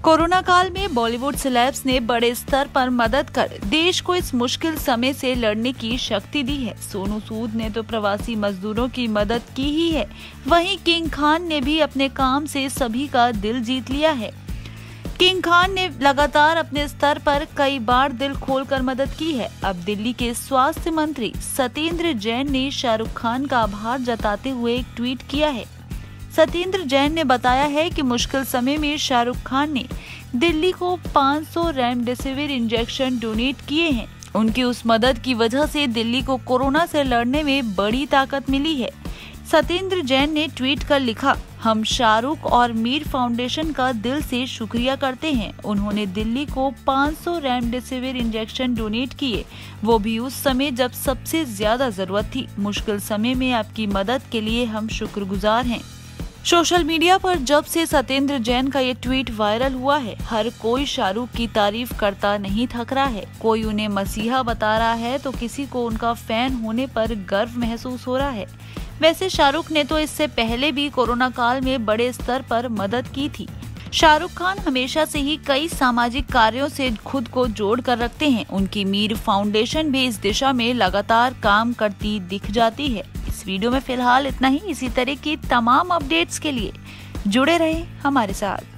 Corona काल में Bollywood celebs ने बड़े स्तर पर मदद कर देश को इस मुश्किल समय से लड़ने की शक्ति दी है। सोनू सूद ने तो प्रवासी मजदूरों की मदद की ही है, वहीं किंग खान ने भी अपने काम से सभी का दिल जीत लिया है। किंग खान ने लगातार अपने स्तर पर कई बार दिल खोलकर मदद की है। अब दिल्ली के स्वास्थ्य मंत्री सत्येंद्र जैन ने शाहरुख खान का आभार जताते हुए एक ट्वीट किया है। सत्येंद्र जैन ने बताया है कि मुश्किल समय में शाहरुख खान ने दिल्ली को 500 रेमडेसिविर इंजेक्शन डोनेट किए हैं। उनकी उस मदद की वजह से दिल्ली को कोरोना से लड़ने में बड़ी ताकत मिली है। सत्येंद्र जैन ने ट्वीट कर लिखा, हम शाहरुख और मीर फाउंडेशन का दिल से शुक्रिया करते हैं। उन्होंने दिल्ली को 500 रेमडेसिविर इंजेक्शन डोनेट किए, वो भी उस समय जब सबसे ज्यादा जरूरत थी। मुश्किल समय में आपकी मदद के लिए हम शुक्रगुजार हैं। सोशल मीडिया पर जब से सत्येंद्र जैन का ये ट्वीट वायरल हुआ है, हर कोई शाहरुख की तारीफ करता नहीं थक रहा है। कोई उन्हें मसीहा बता रहा है तो किसी को उनका फैन होने पर गर्व महसूस हो रहा है। वैसे शाहरुख ने तो इससे पहले भी कोरोना काल में बड़े स्तर पर मदद की थी। शाहरुख खान हमेशा से ही कई सामाजिक कार्यों से खुद को जोड़ कर रखते हैं। उनकी मीर फाउंडेशन भी इस दिशा में लगातार काम करती दिख जाती है। इस वीडियो में फिलहाल इतना ही। इसी तरह की तमाम अपडेट्स के लिए जुड़े रहे हमारे साथ।